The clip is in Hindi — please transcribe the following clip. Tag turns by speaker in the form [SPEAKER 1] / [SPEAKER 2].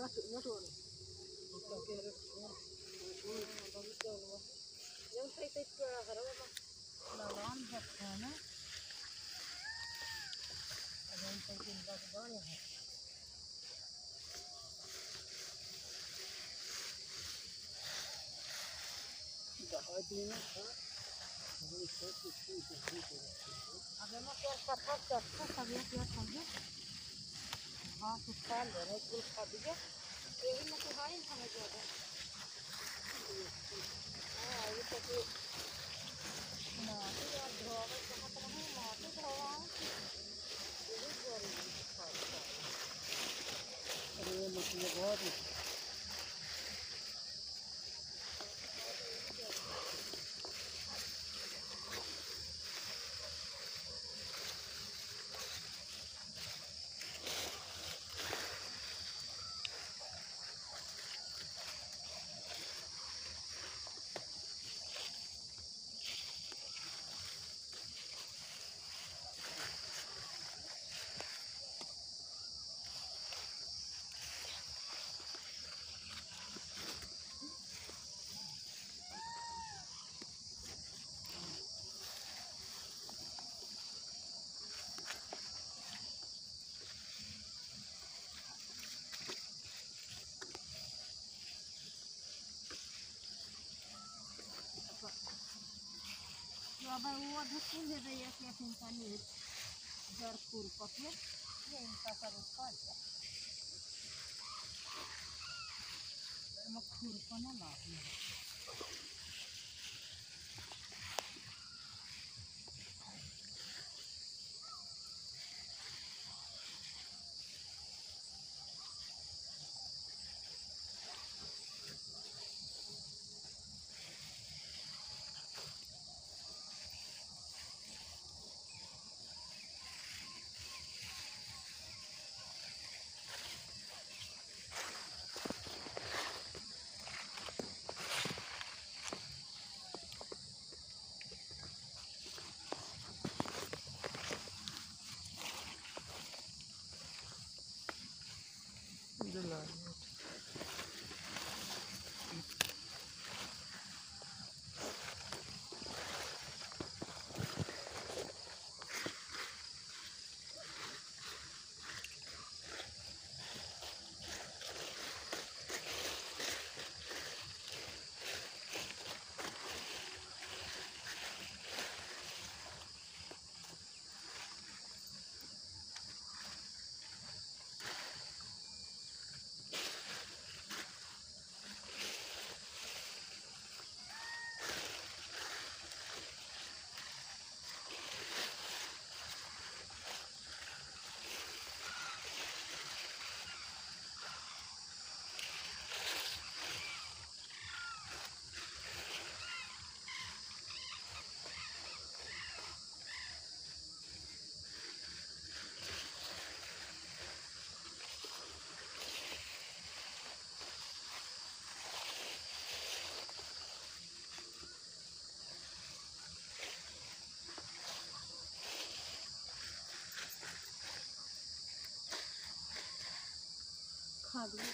[SPEAKER 1] हाँ कुछ खा ले रहे कुल खा दीजिए यही में कुछ नहीं खाना ज़्यादा हाँ ये तो फिर माटी और धोवे कहाँ पर है माटी धोवा यही जोड़ी खा अरे मछली बहुत अब वो धक्के दे रही है कि इनका नीट जरपुर पके ये इनका सब ऊपर मखूर को ना लाती खा दी